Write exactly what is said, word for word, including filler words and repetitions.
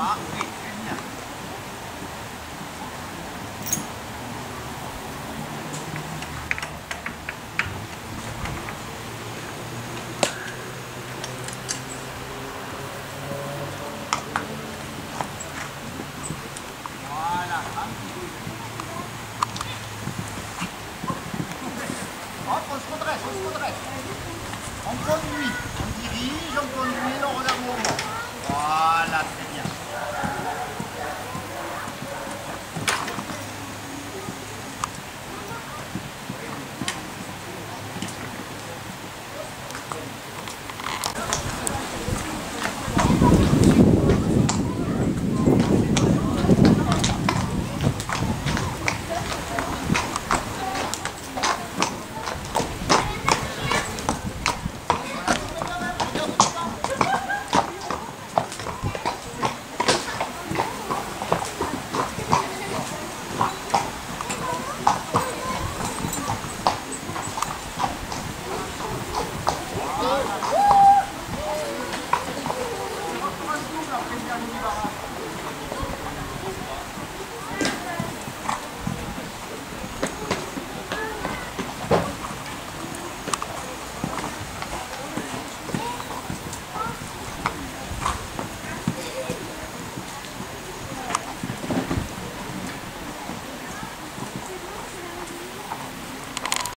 Ah oui, très bien. Voilà, un petit peu. Hop, on se redresse, on se redresse. On conduit, on dirige, on conduit, on regarde où on va. Voilà, très bien.